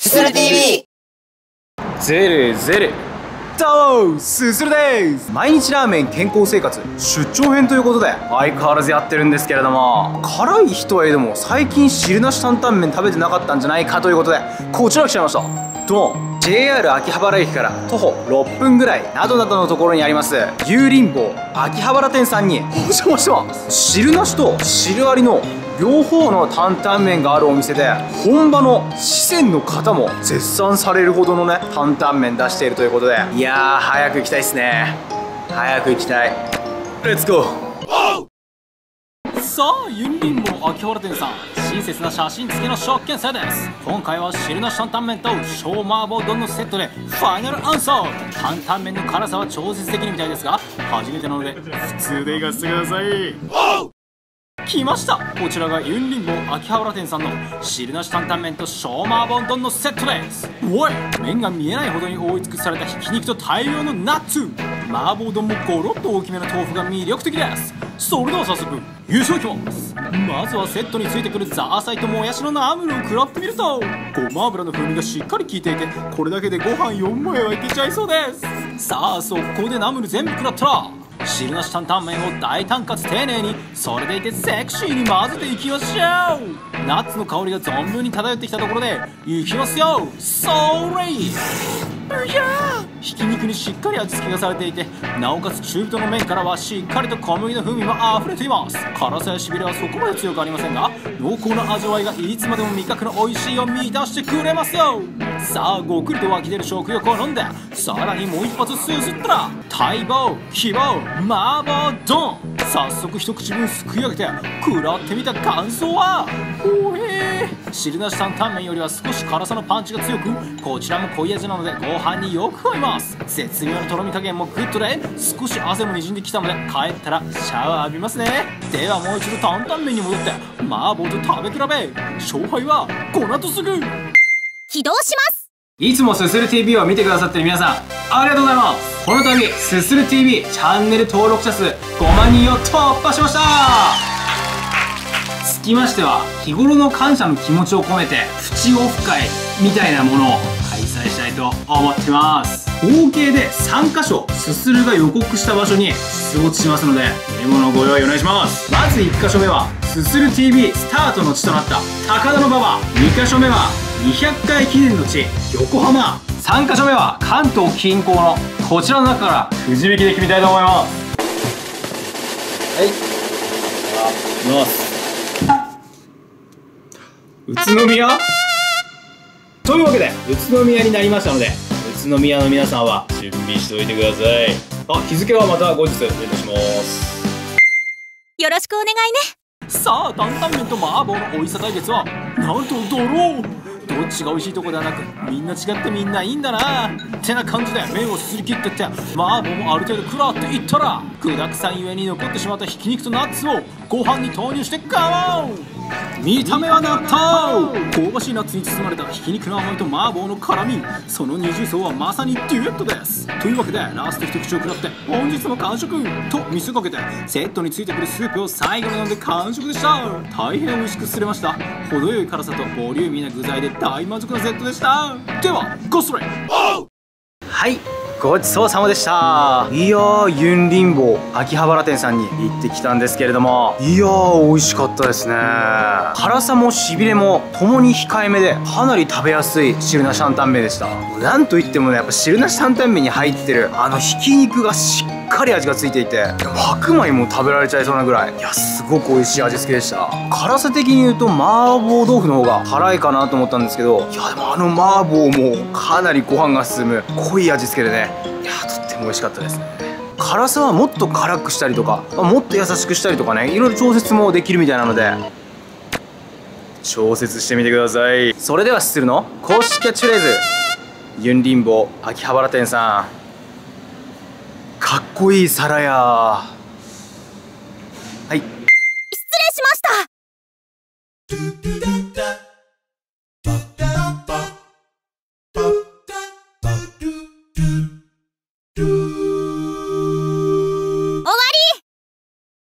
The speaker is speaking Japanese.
すする TV。 ゼルゼルどうもすするです。毎日ラーメン健康生活出張編ということで相変わらずやってるんですけれども、辛い人はいえども最近汁なし担々麺食べてなかったんじゃないかということでこちら来ちゃいました。どうも JR 秋葉原駅から徒歩6分ぐらいなどなどのところにあります油林坊秋葉原店さんにお邪魔してます。汁なしと汁ありの両方の担々麺があるお店で、本場の四川の方も絶賛されるほどのね担々麺出しているということで、いやー早く行きたいですね。早く行きたい。レッツゴー。さあ油林坊秋葉原店さん、親切な写真付きの食券制です。今回は汁なし担々麺と小麻婆丼のセットでファイナルアンサー。担々麺の辛さは調節できるみたいですが、初めてなので普通でいかせてください。来ました。こちらが油林坊秋葉原店さんの汁なし担々麺と小麻婆丼のセットです。おい、麺が見えないほどに覆い尽くされたひき肉と大量のナッツ、麻婆丼もゴロッと大きめの豆腐が魅力的です。それでは早速優勝いきます。まずはセットについてくるザーサイともやしのナムルを食らってみると、ごま油の風味がしっかり効いていて、これだけでご飯4枚はいけちゃいそうです。さあ速攻でナムル全部食らったら汁なし担々麺を大胆かつ丁寧に、それでいてセクシーに混ぜていきましょう。ナッツの香りが存分に漂ってきたところでいきますよ。それひき肉にしっかり味付けがされていて、なおかつ中太の麺からはしっかりと小麦の風味もあふれています。辛さやしびれはそこまで強くありませんが、濃厚な味わいがいつまでも味覚の美味しいを満たしてくれますよ。さあごくりと湧き出る食欲を飲んで、さらにもう一発すすったら待望希望麻婆丼。早速一口分すくい上げて食らってみた感想は、おへー、汁なし担々麺よりは少し辛さのパンチが強く、こちらも濃い味なのでご飯によく合います。絶妙なとろみ加減もグッドで、少し汗もにじんできたので帰ったらシャワー浴びますね。ではもう一度担々麺に戻って麻婆と食べ比べ、勝敗はこの後すぐ起動します。 いつもすする TV を見てくださってる皆さんありがとうございます。この度すする TV チャンネル登録者数5万人を突破しました。つきましては日頃の感謝の気持ちを込めてプチオフ会みたいなものを開催したいと思ってます。合計で3カ所すするが予告した場所に出没しますので、メモのご用意お願いします。まず1カ所目はすする TV スタートの地となった高田馬場、2カ所目は200回記念の地横浜、3カ所目は関東近郊のこちらの中からくじ引きで決めたいと思います。はい、いきます。宇都宮というわけで宇都宮になりましたので、宇都宮の皆さんは準備しておいてください。あ、日付はまた後日連絡します。 よろしくお願いね。 さあ担々麺と麻婆の美味しさ対決はなんとドロー。どっちが美味しいとこではなく、みんな違ってみんないいんだなってな感じで麺をすすり切ってって麻婆もある程度食らっていったら、具だくさんゆえに残ってしまったひき肉とナッツをご飯に投入してガモン。見た目は納豆、香ばしいナッツに包まれたひき肉の甘みと麻婆の辛み、その二重奏はまさにデュエットです。というわけでラスト一口を食らって本日も完食と見せかけて、セットについてくるスープを最後に飲んで完食でした。大変美味しくすれました。程よい辛さとボリューミーな具材で大満足なセットでした。ではゴストレイ。はい、ごちそうさまでした。いやー油林坊秋葉原店さんに行ってきたんですけれども、いやー美味しかったですね。辛さもしびれもともに控えめで、かなり食べやすい汁なし担々麺でした。なんといってもね、やっぱ汁なし担々麺に入ってるひき肉がしっかり味がついていて、白米も食べられちゃいそうなぐらい、いやすごく美味しい味付けでした。辛さ的に言うと麻婆豆腐の方が辛いかなと思ったんですけど、いやでも麻婆もかなりご飯が進む濃い味付けでね、いやとっても美味しかったですね。辛さはもっと辛くしたりとか、もっと優しくしたりとかね、いろいろ調節もできるみたいなので調節してみてください。それではすするの公式キャッチフレーズ、油林坊秋葉原店さん、かっこいい皿や。